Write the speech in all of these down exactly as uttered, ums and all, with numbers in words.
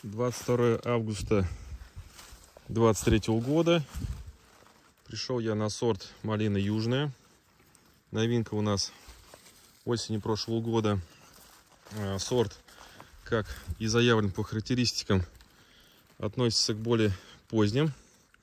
двадцать второе августа двадцать третьего года. Пришел я на сорт малина южная. Новинка у нас осени прошлого года. Сорт, как и заявлен по характеристикам, относится к более поздним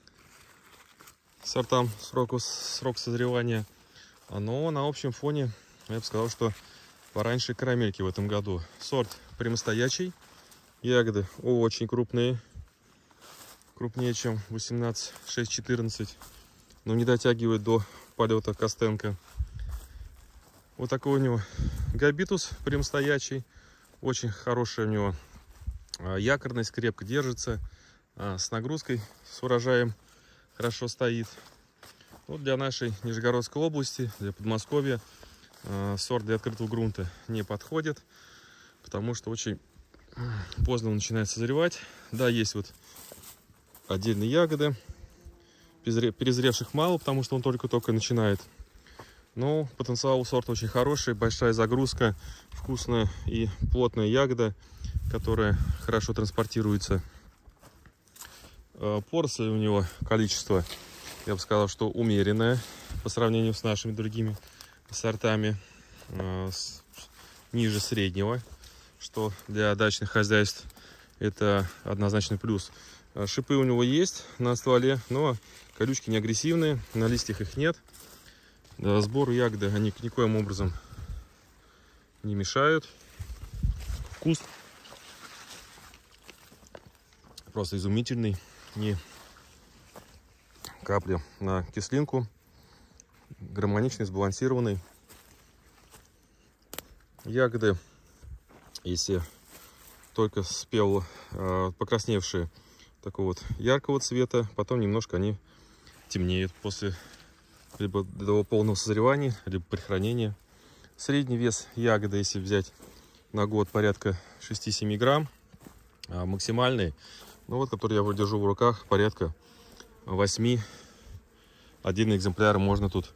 сортам сроку, срок созревания. Но на общем фоне я бы сказал, что пораньше карамельки в этом году. Сорт прямостоячий. Ягоды очень крупные. Крупнее, чем восемнадцать шесть четырнадцать. Но не дотягивает до полета Костенко. Вот такой у него габитус прямостоячий. Очень хорошая у него якорность, крепко держится. С нагрузкой, с урожаем хорошо стоит. Вот для нашей Нижегородской области, для Подмосковья, сорт для открытого грунта не подходит, потому что очень поздно он начинает созревать. Да, есть вот отдельные ягоды, перезревших мало, потому что он только-только начинает. Но потенциал у сорта очень хороший, большая загрузка, вкусная и плотная ягода, которая хорошо транспортируется. Порции у него количество, я бы сказал, что умеренное по сравнению с нашими другими сортами, ниже среднего, что для дачных хозяйств это однозначный плюс. Шипы у него есть на стволе, но колючки не агрессивные, на листьях их нет. Сбору ягоды они никоим образом не мешают. Вкус просто изумительный, не капли на кислинку, гармоничный, сбалансированный. Ягоды, если только спел, покрасневшие, такого вот яркого цвета, потом немножко они темнеют после либо до полного созревания, либо при хранении. Средний вес ягоды, если взять на год, порядка шесть-семь грамм. А максимальный, ну вот, который я держу в руках, порядка восемь. Один экземпляр можно тут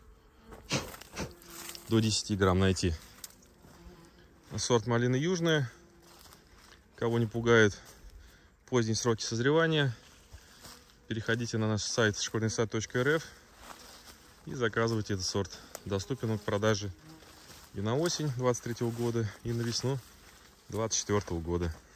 до десяти грамм найти. Сорт малина южная. Кого не пугает поздние сроки созревания, переходите на наш сайт школьный сад точка эр эф и заказывайте этот сорт. Доступен он к продаже и на осень двадцать третьего года, и на весну двадцать четвёртого года.